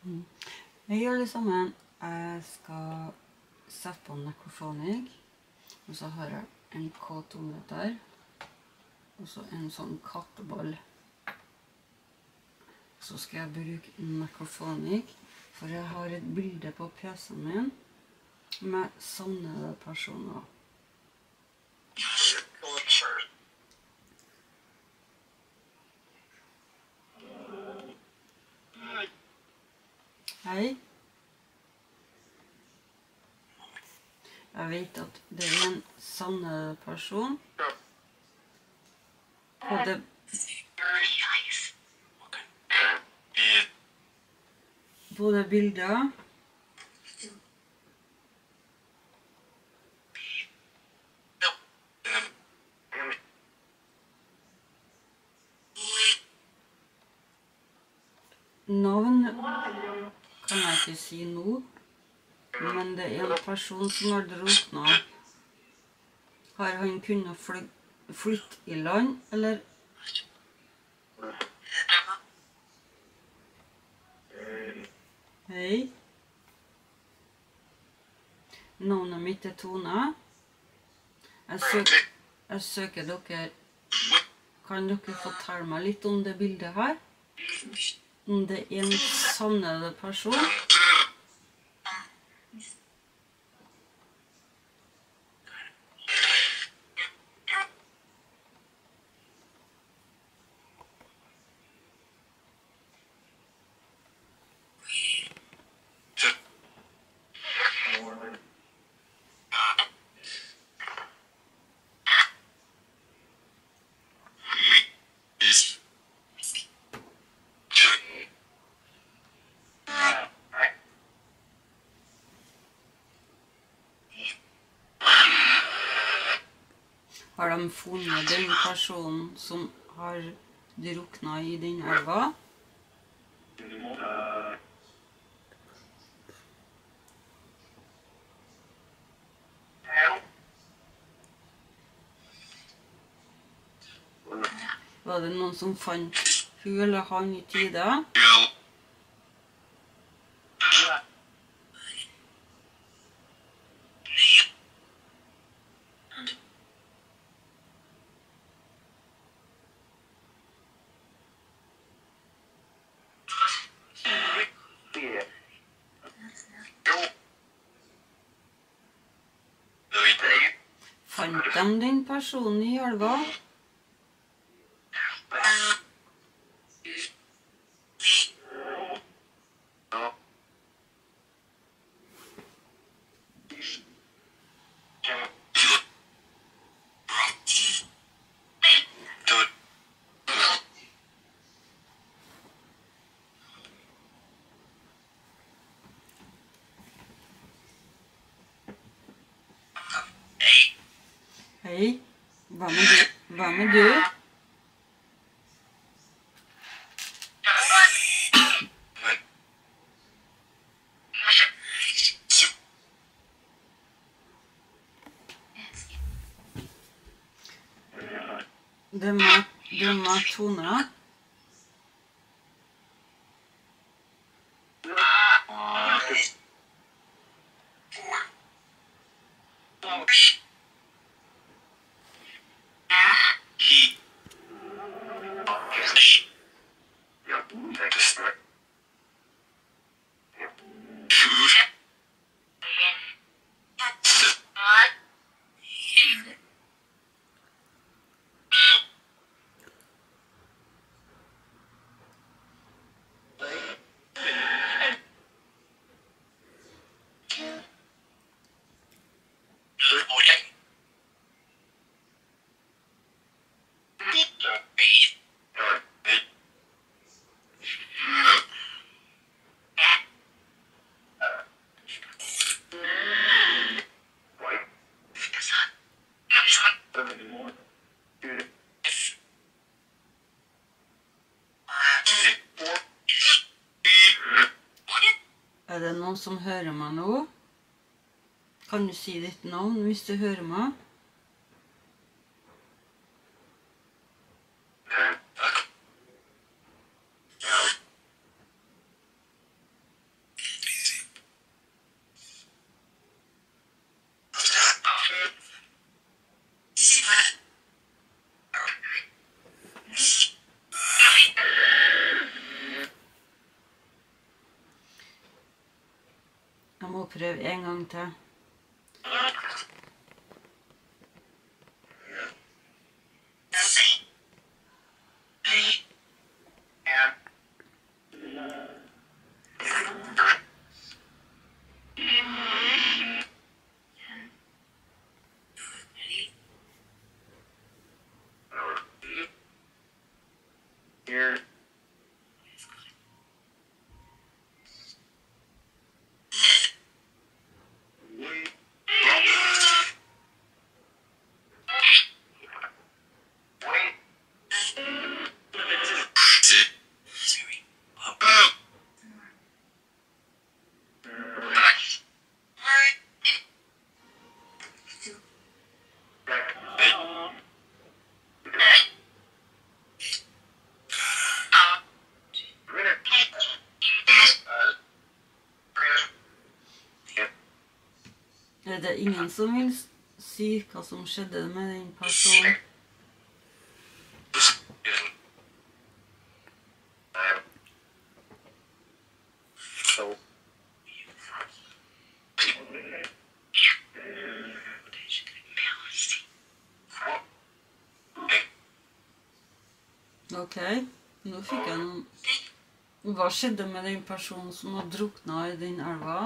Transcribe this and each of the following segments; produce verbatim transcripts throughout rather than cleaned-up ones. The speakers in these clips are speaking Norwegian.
Mm. Hei alle sammen, jeg skal sette på Necrophonic, og så har jeg en K to meter, og så en sånn katteball. Så skal jeg bruke Necrophonic, for jeg har et bilde på P C-en min med savnede personer. Hei. Jeg vet at det er en savnede person på det, på det bildet. Navn kan jeg ikke si nå, men det er en person som har druknet. Har han kunnet fly, flytte i land, eller? Hei. Navnet mitt er Tone. Jeg søker, jeg søker dere. Kan dere fortelle meg litt om det bildet her? Om det er en savnede person? Har de funnet den personen som har druknet i den elva? Var det noen som fant hun eller han i tide? Fant de den personen i elva? Hei, hva med du? Hva med du? Det er meg, det er meg, Tone. Er det noen som hører meg nå? Kan du si ditt navn hvis du hører meg? må prøve en gang til. Er det ingen som vil si hva som skjedde med den personen? Ok, nå fikk jeg noen... Hva skjedde med den personen som har druknet i den elva?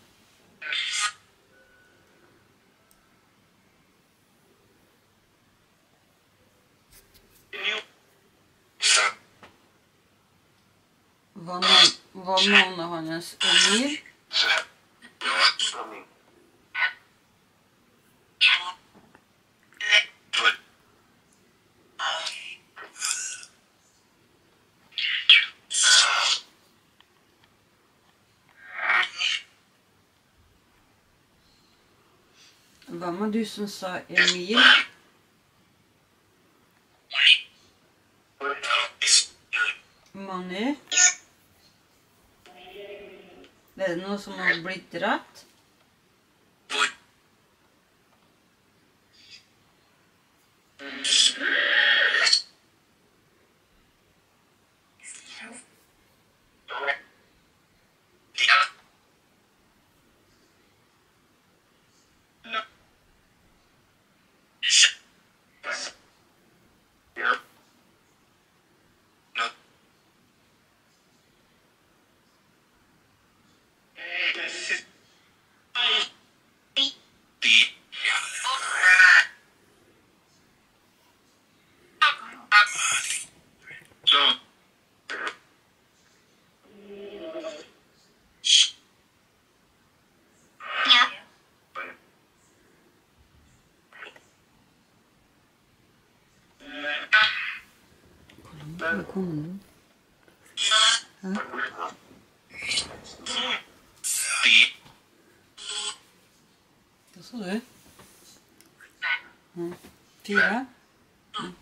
Hva navnet hans? Emil? Hva med du som sa Emil? Money? Er det noe som har blitt rett? Hvor kommer den? Hæ? Hva sa du? Ja. Fire? Mm.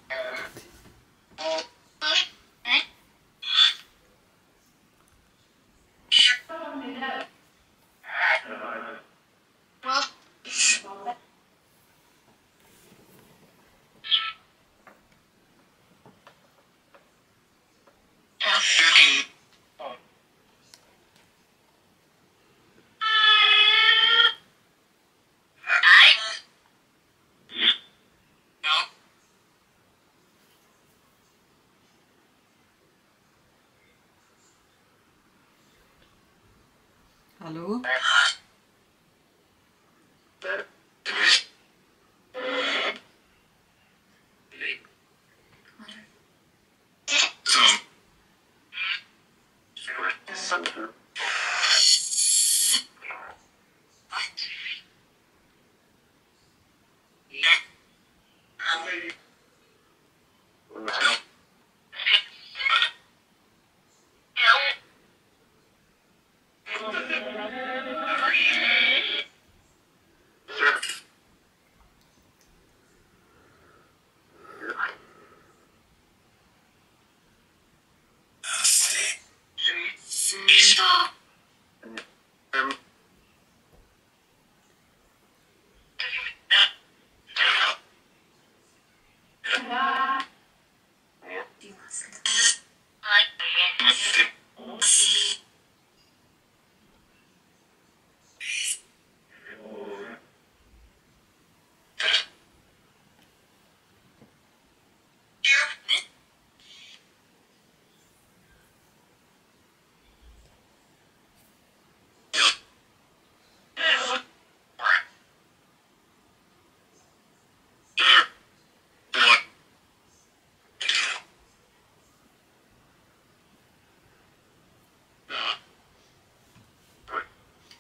Hallo?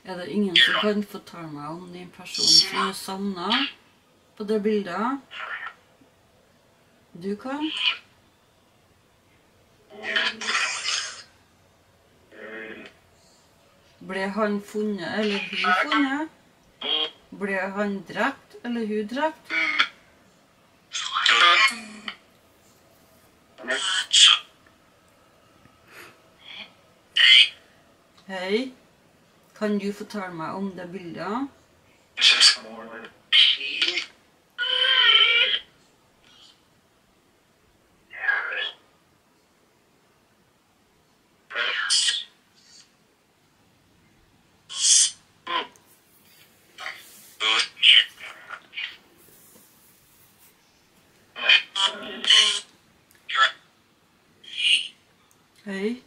Er det ingen som kan fortelle meg om den personen som er savnet på det bildet? Du kan? Ble han funnet eller hun funnet? Ble han drept eller hun drept? Hei, kan du fortelle meg om det bildet? Hei.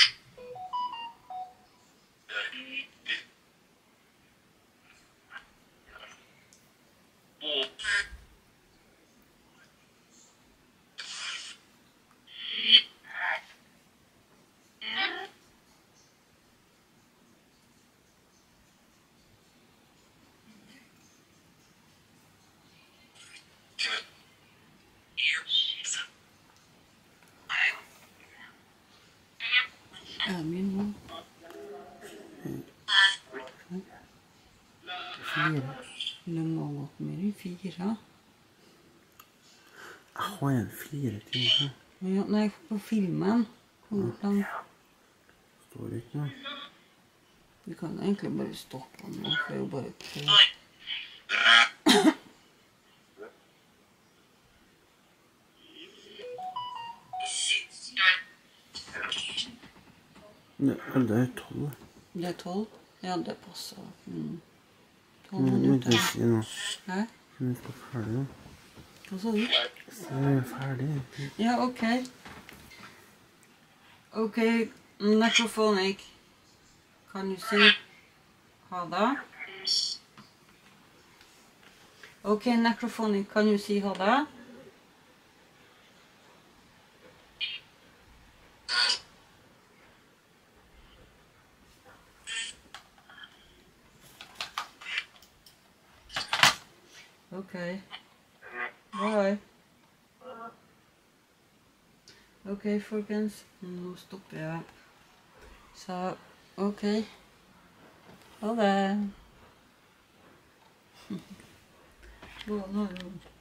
Er min mor? Fire. Det må ha gått mer enn fire. Jeg har en fire timer. Ja, nei, på filmen. Hvordan? Står ikke noe. Vi kan egentlig bare stoppe den nå, for det er jo bare tre. Det er tolv. Det er tolv? Ja, det passer. Mm. tolv Nå må minutter. du si noe. Hæ? Vi skal ferdig nå. Hva sa du? Så er vi ferdig. Ja, ok. Ok, Necrophonic. Kan du si ha det? Ok, Necrophonic, kan du si ha det? Ok. Bye. Ok, folkens. Nå stopper jeg. Så, ok. Ha det. Gå nå, Ron.